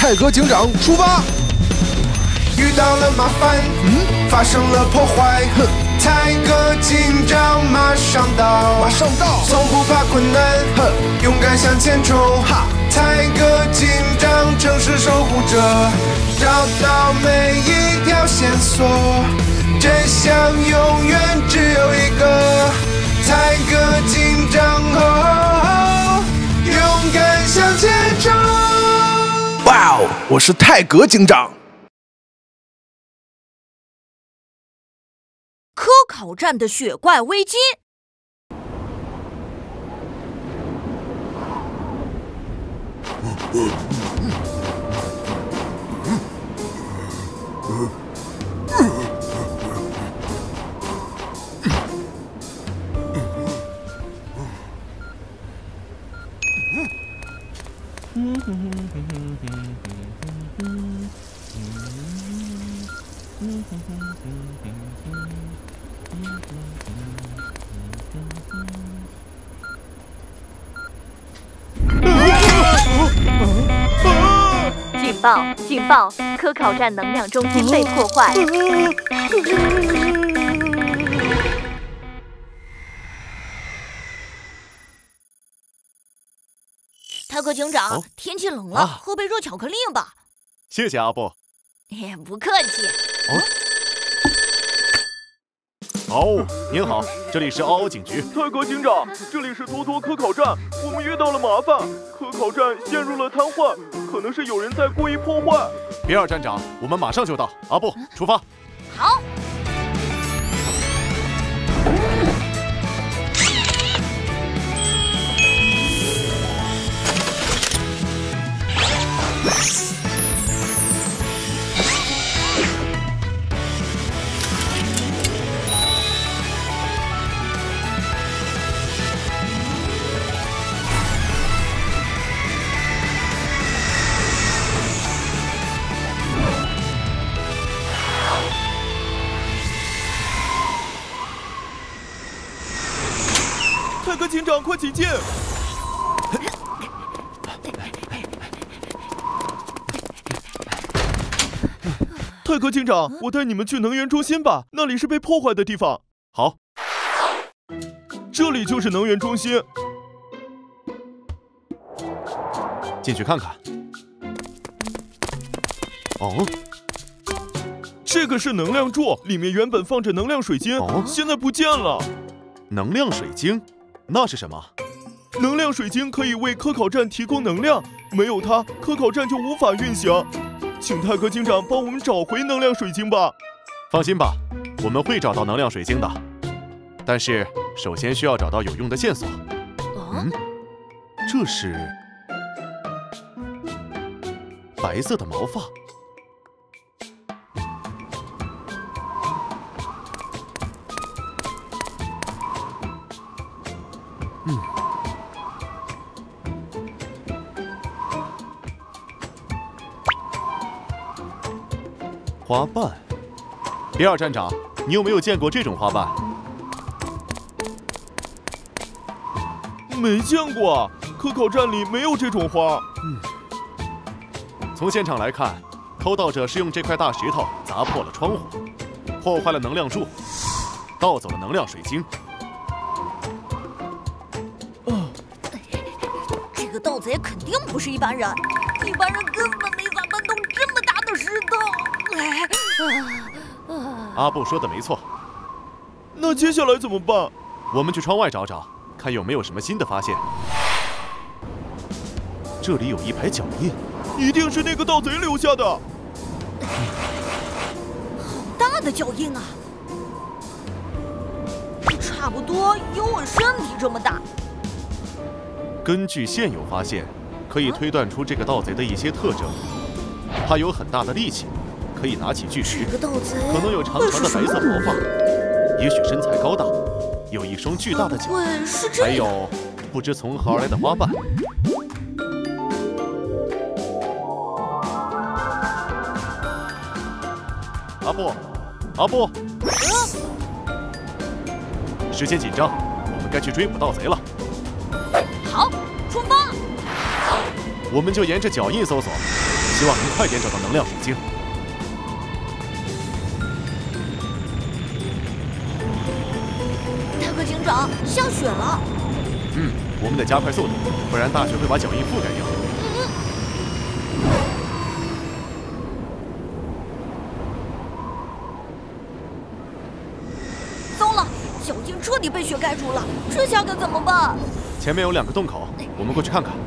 泰格警长出发。 遇到了麻烦，发生了破坏，泰格警长马上到，从不怕困难，勇敢向前冲。泰格警长城市守护者，找到每一条线索，真相永远只有一个。泰格警长勇敢向前冲。 哇哦，我是泰格警长。 科考站的雪怪危机。警报！警报！科考站能量中心被破坏。泰格警长，天气冷了，喝杯热巧克力吧。 谢谢阿布。 不客气。 您好，这里是嗷嗷警局。 泰格警长，这里是托托科考站，我们遇到了麻烦，科考站陷入了瘫痪，可能是有人在故意破坏。 比尔站长，我们马上就到。阿布，出发。 好。 泰格警长，快请进！泰格警长，我带你们去能源中心吧，那里是被破坏的地方。 好， 这里就是能源中心， 进去看看。 这个是能量柱，里面原本放着能量水晶，现在不见了。 能量水晶？那是什么？ 能量水晶可以为科考站提供能量，没有它，科考站就无法运行。请泰格警长帮我们找回能量水晶吧。 放心吧，我们会找到能量水晶的。但是首先需要找到有用的线索。这是白色的毛发。花瓣，比尔站长，你有没有见过这种花瓣？ 没见过，科考站里没有这种花。 从现场来看，偷盗者是用这块大石头砸破了窗户，破坏了能量柱，盗走了能量水晶。 这个盗贼肯定不是一般人，一般人根本没法搬动这么大的石头。 阿布说的没错。 那接下来怎么办？ 我们去窗外找找，看有没有什么新的发现。这里有一排脚印， 一定是那个盗贼留下的。好大的脚印啊！差不多有我身体这么大。 根据现有发现，可以推断出这个盗贼的一些特征。他有很大的力气，可以拿起巨石， 这个盗贼可能有长长的白色毛发，也许身材高大，有一双巨大的脚，还有不知从何而来的花瓣。阿布，时间紧张，我们该去追捕盗贼了。 好，出发！ 我们就沿着脚印搜索， 希望能快点找到能量水晶。 泰克警长，下雪了。 我们得加快速度，不然大雪会把脚印覆盖掉。 糟了，脚印彻底被雪盖住了，这下该怎么办？ 前面有2个洞口，我们过去看看。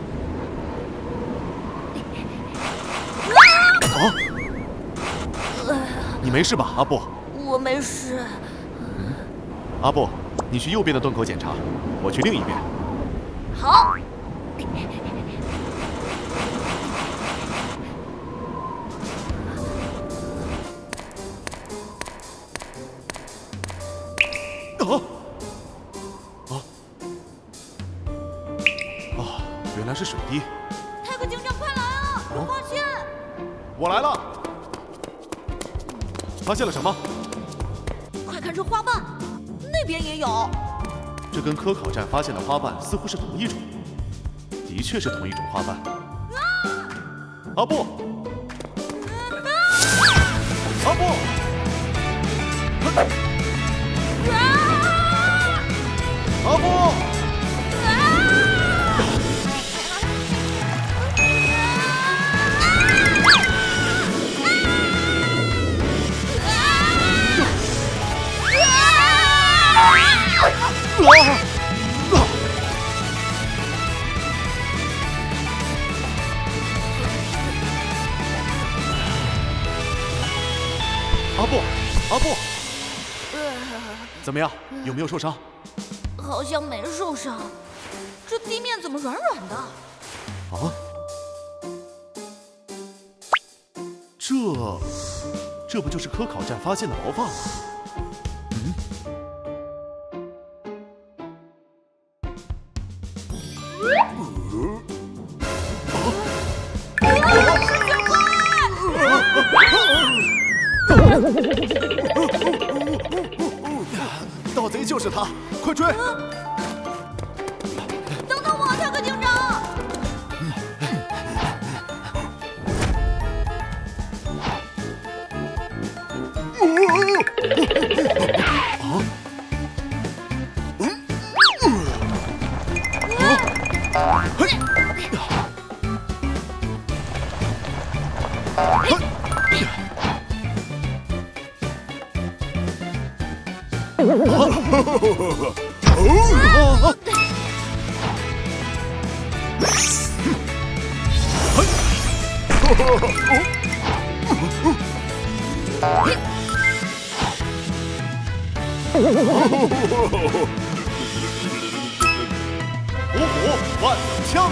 啊！你没事吧，阿布？ 我没事。 阿布，你去右边的洞口检查，我去另一边。 好。 原来是水滴。 泰克警长，快来啊！有发现！ 我来了。发现了什么？ 快看这花瓣，那边也有。 这跟科考站发现的花瓣似乎是同一种，的确是同一种花瓣。阿布，阿布，阿布。阿布，怎么样？有没有受伤？ 好像没受伤。这地面怎么软软的？ 啊？这不就是科考站发现的毛发吗？盗贼就是他，快追！ 等等我，泰克警长！ 虎虎万能枪！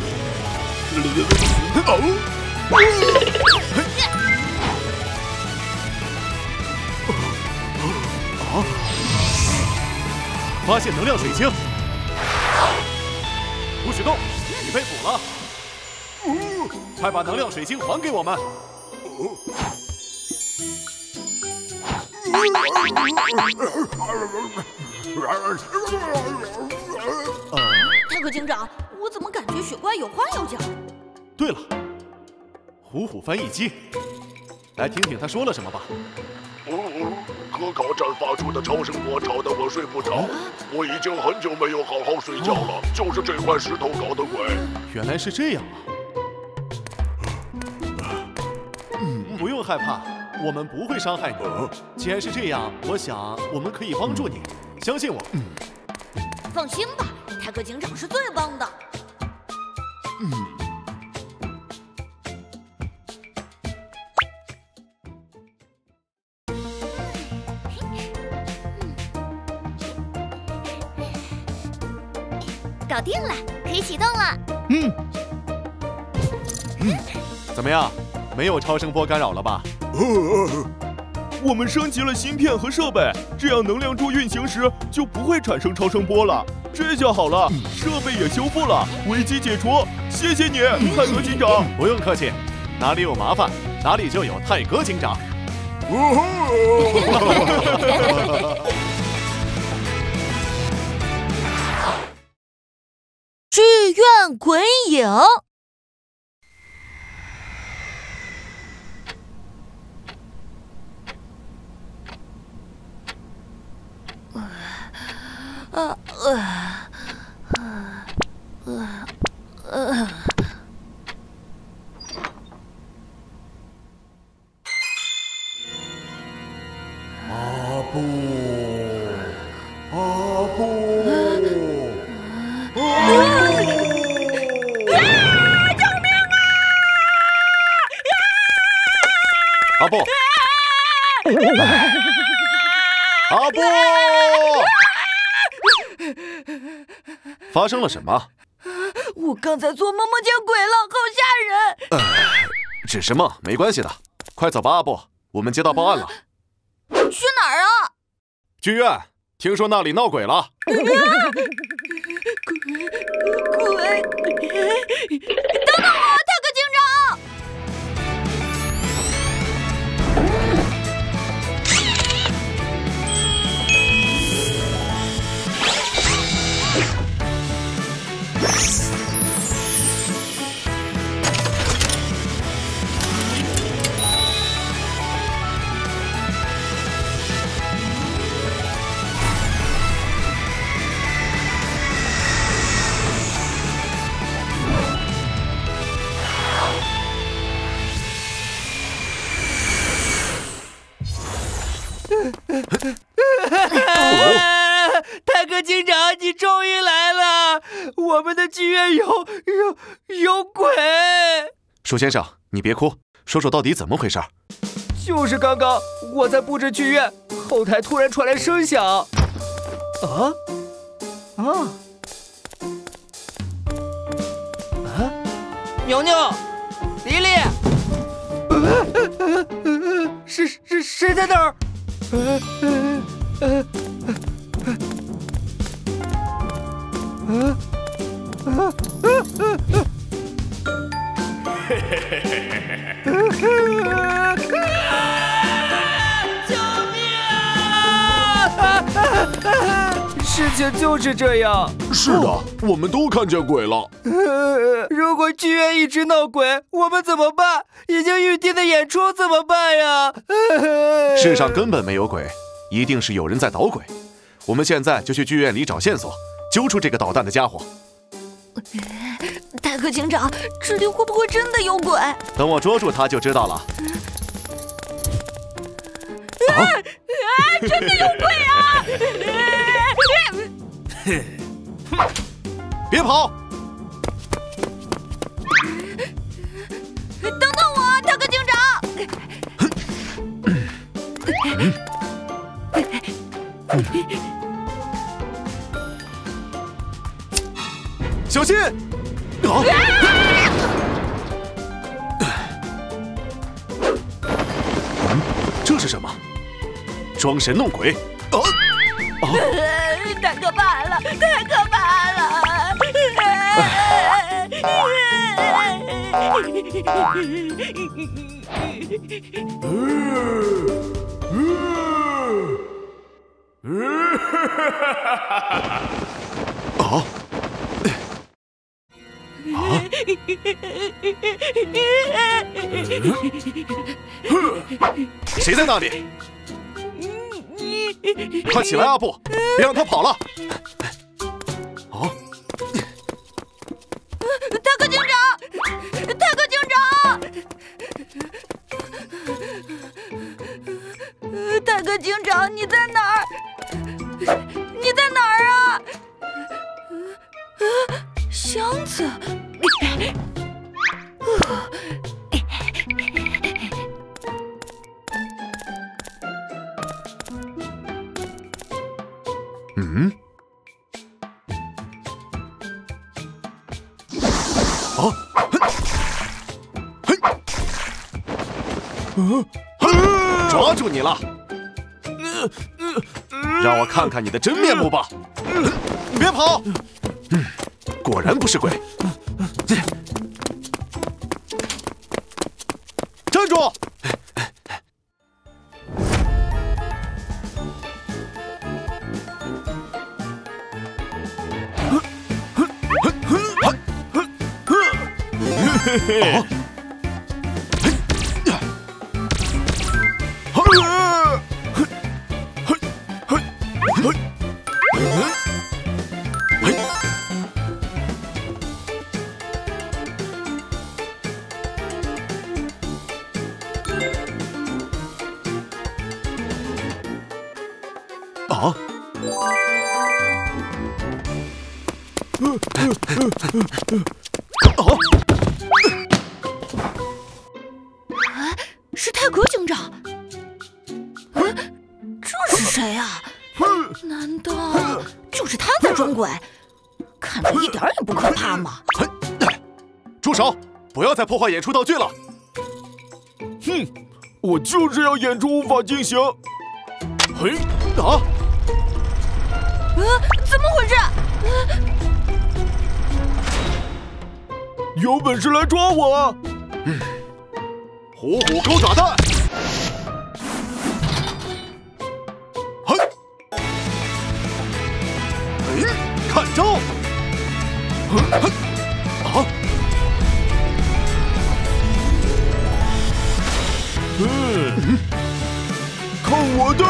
发现能量水晶，不许动！你被捕了！快把能量水晶还给我们！ 泰克警长，我怎么感觉雪怪有话要讲？ 对了，虎虎翻译机，来听听他说了什么吧。 科考站发出的超声波吵得我睡不着，我已经很久没有好好睡觉了，就是这块石头搞的鬼。 原来是这样啊！不用害怕，我们不会伤害你。既然是这样，我想我们可以帮助你，相信我。 放心吧，泰克警长是最棒的。 搞定了，可以启动了。 怎么样？没有超声波干扰了吧？ 我们升级了芯片和设备，这样能量柱运行时就不会产生超声波了。这下好了，设备也修复了，危机解除。谢谢你，泰格警长。 不用客气，哪里有麻烦，哪里就有泰格警长。 剧院鬼影。 阿布，阿布，发生了什么？ 我刚才做梦梦见鬼了，好吓人！ 只是梦，没关系的。快走吧，阿布，我们接到报案了。 去哪儿啊？ 剧院，听说那里闹鬼了。 鬼！等等我，泰克警长！ 泰克警长，你终于来了！我们的剧院有鬼！ 树先生，你别哭，说说到底怎么回事？ 就是刚刚我在布置剧院，后台突然传来声响。牛牛，莉莉，谁在那儿？救命啊！事情就是这样。 是的，我们都看见鬼了。 如果剧院一直闹鬼，我们怎么办？已经预定的演出怎么办呀？ 世上根本没有鬼，一定是有人在捣鬼。我们现在就去剧院里找线索，揪出这个捣蛋的家伙。 泰克警长，这里会不会真的有鬼？ 等我捉住他就知道了。 真的有鬼啊！ 别跑！ 等等我，泰克警长！ 小心！这是什么？装神弄鬼！ 太可怕了，太可怕了！ 谁在那里？快起来，阿布，别让他跑了！ 泰克警长，泰克警长，泰克警长，你在哪儿？你在哪儿啊？箱子。 抓住你了！让我看看你的真面目吧！别跑！果然不是鬼。站住！ 啊！ 是泰格警长。这是谁呀？难道就是他在装鬼？看着一点也不可怕嘛！ 住手！不要再破坏演出道具了！ 哼，我就是要演出无法进行。嘿， 啊！ 怎么回事？ 有本事来抓我！ 虎虎勾爪蛋！嘿，看招！啊！ 看我的！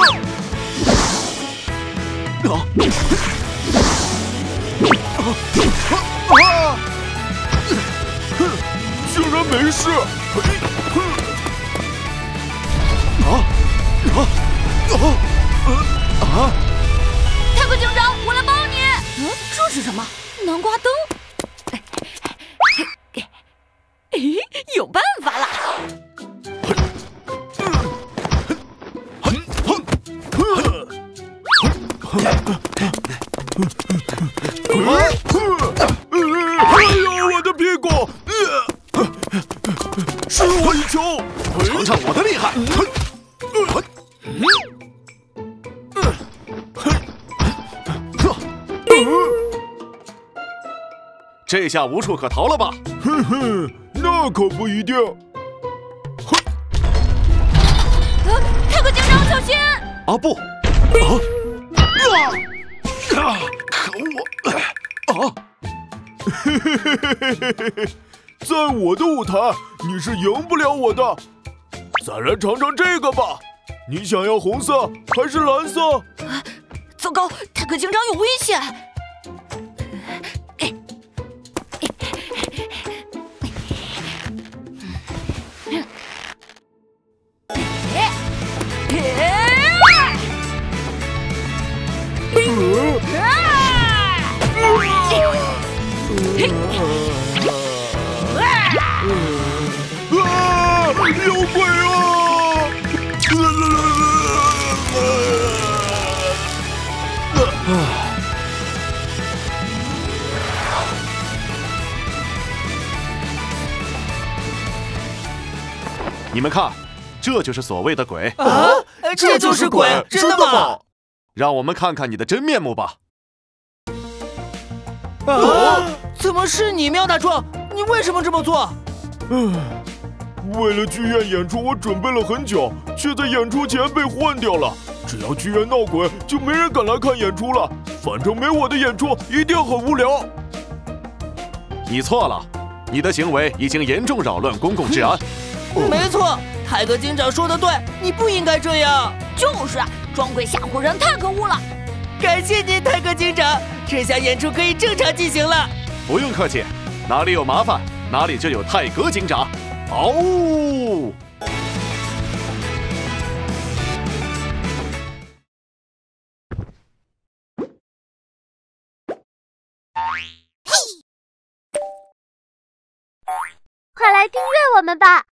竟然没事！ 泰格警长，我来帮你。这是什么？南瓜灯？有办法了！ 哎呀，我的屁股！吃我一球！ 尝尝我的厉害！这下无处可逃了吧？ 哼哼，那可不一定。 泰格警长，小心！ 啊不！可恶！ 在我的舞台，你是赢不了我的。再来尝尝这个吧。你想要红色还是蓝色？ 糟糕，泰格警长有危险！ 有鬼啊！ 你们看，这就是所谓的鬼啊！这就是鬼，真的吗？ 让我们看看你的真面目吧！ 啊！怎么是你，喵大壮？你为什么这么做？ 为了剧院演出，我准备了很久，却在演出前被换掉了。只要剧院闹鬼，就没人敢来看演出了。反正没我的演出，一定很无聊。 你错了，你的行为已经严重扰乱公共治安。 没错，泰格警长说的对，你不应该这样。 就是啊，装鬼吓唬人太可恶了。 感谢您，泰格警长，这项演出可以正常进行了。 不用客气，哪里有麻烦，哪里就有泰格警长。嗷呜！ 快来订阅我们吧！